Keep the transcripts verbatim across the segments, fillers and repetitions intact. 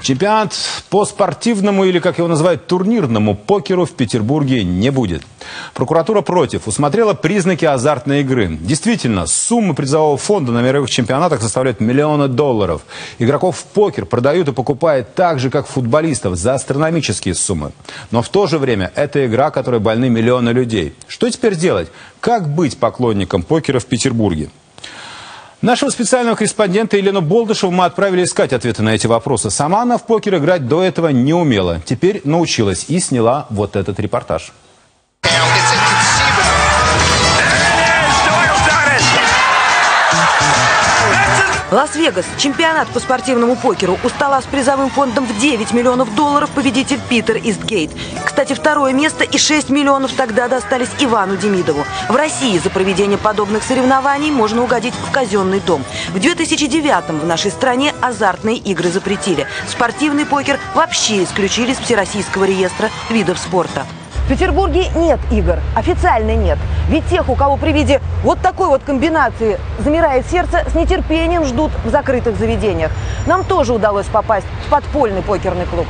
Чемпионат по спортивному или, как его называют, турнирному покеру в Петербурге не будет. Прокуратура против. Усмотрела признаки азартной игры. Действительно, суммы призового фонда на мировых чемпионатах составляют миллионы долларов. Игроков в покер продают и покупают так же, как футболистов, за астрономические суммы. Но в то же время это игра, которой больны миллионы людей. Что теперь делать? Как быть поклонником покера в Петербурге? Нашего специального корреспондента Елену Болдышеву мы отправили искать ответы на эти вопросы. Сама она в покер играть до этого не умела. Теперь научилась и сняла вот этот репортаж. Лас-Вегас. Чемпионат по спортивному покеру. У стола с призовым фондом в девять миллионов долларов победитель Питер Истгейт. Кстати, второе место и шесть миллионов тогда достались Ивану Демидову. В России за проведение подобных соревнований можно угодить в казенный дом. В две тысячи девятом в нашей стране азартные игры запретили. Спортивный покер вообще исключили из Всероссийского реестра видов спорта. В Петербурге нет игр, официально нет. Ведь тех, у кого при виде вот такой вот комбинации замирает сердце, с нетерпением ждут в закрытых заведениях. Нам тоже удалось попасть в подпольный покерный клуб.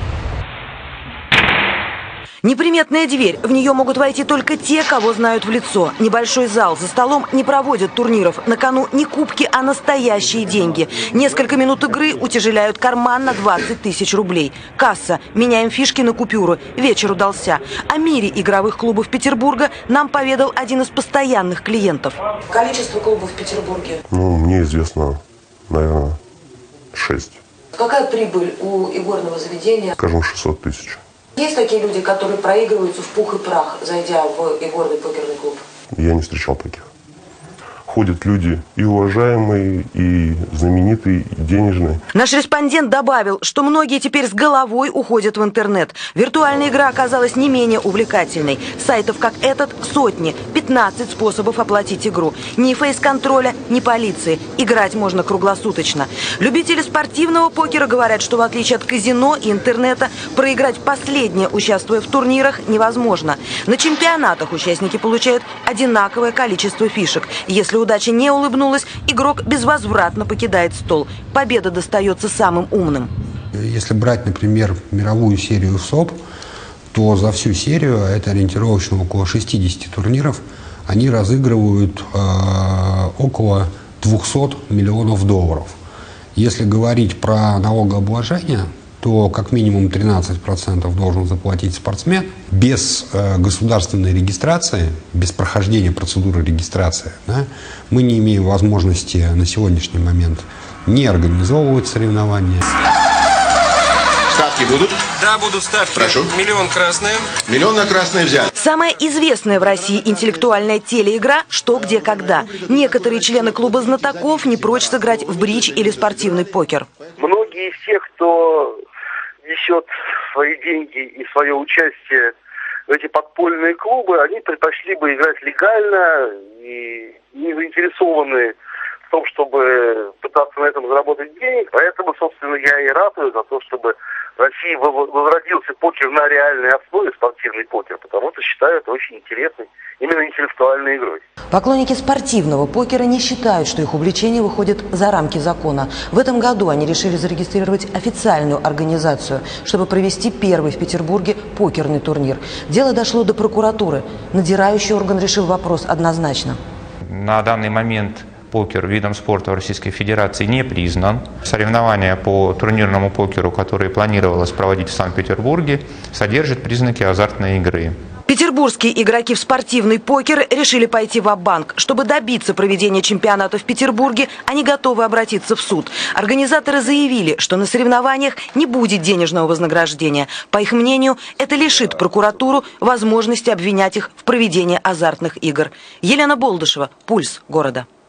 Неприметная дверь. В нее могут войти только те, кого знают в лицо. Небольшой зал. За столом не проводят турниров. На кону не кубки, а настоящие деньги. Несколько минут игры утяжеляют карман на двадцать тысяч рублей. Касса. Меняем фишки на купюры. Вечер удался. О мире игровых клубов Петербурга нам поведал один из постоянных клиентов. Количество клубов в Петербурге? Ну, мне известно, наверное, шесть. Какая прибыль у игорного заведения? Скажем, шестьсот тысяч. Есть такие люди, которые проигрываются в пух и прах, зайдя в игорный покерный клуб? Я не встречал таких. Ходят люди и уважаемые, и знаменитые, и денежные. Наш респондент добавил, что многие теперь с головой уходят в интернет. Виртуальная игра оказалась не менее увлекательной. Сайтов, как этот, сотни. пятнадцать способов оплатить игру. Ни фейс-контроля, ни полиции. Играть можно круглосуточно. Любители спортивного покера говорят, что в отличие от казино и интернета, проиграть последнее, участвуя в турнирах, невозможно. На чемпионатах участники получают одинаковое количество фишек. Если удача не улыбнулась, игрок безвозвратно покидает стол. Победа достается самым умным. Если брать, например, мировую серию СОП, то за всю серию, это ориентировочно около шестидесяти турниров, они разыгрывают э, около двухсот миллионов долларов. Если говорить про налогообложение, то как минимум тринадцать процентов должен заплатить спортсмен. Без э, государственной регистрации, без прохождения процедуры регистрации, да, мы не имеем возможности на сегодняшний момент не организовывать соревнования. Ставки будут? Да, будут ставки. Прошу. Миллион красные. Миллион на красные взять. Самая известная в России интеллектуальная телеигра «Что, где, когда». Некоторые члены клуба знатоков не прочь сыграть в бридж или спортивный покер. Многие из тех, кто несет свои деньги и свое участие в эти подпольные клубы, они предпочли бы играть легально и не заинтересованы в том, чтобы пытаться на этом заработать денег. Поэтому, собственно, я и ратую за то, чтобы в России возродился покер на реальной основе, спортивный покер, потому что считаю это очень интересной, именно интеллектуальной игрой. Поклонники спортивного покера не считают, что их увлечение выходит за рамки закона. В этом году они решили зарегистрировать официальную организацию, чтобы провести первый в Петербурге покерный турнир. Дело дошло до прокуратуры. Надзирающий орган решил вопрос однозначно. На данный момент покер видом спорта в Российской Федерации не признан. Соревнования по турнирному покеру, которые планировалось проводить в Санкт-Петербурге, содержат признаки азартной игры. Петербургские игроки в спортивный покер решили пойти ва-банк. Чтобы добиться проведения чемпионата в Петербурге, они готовы обратиться в суд. Организаторы заявили, что на соревнованиях не будет денежного вознаграждения. По их мнению, это лишит прокуратуру возможности обвинять их в проведении азартных игр. Елена Болдышева, «Пульс города».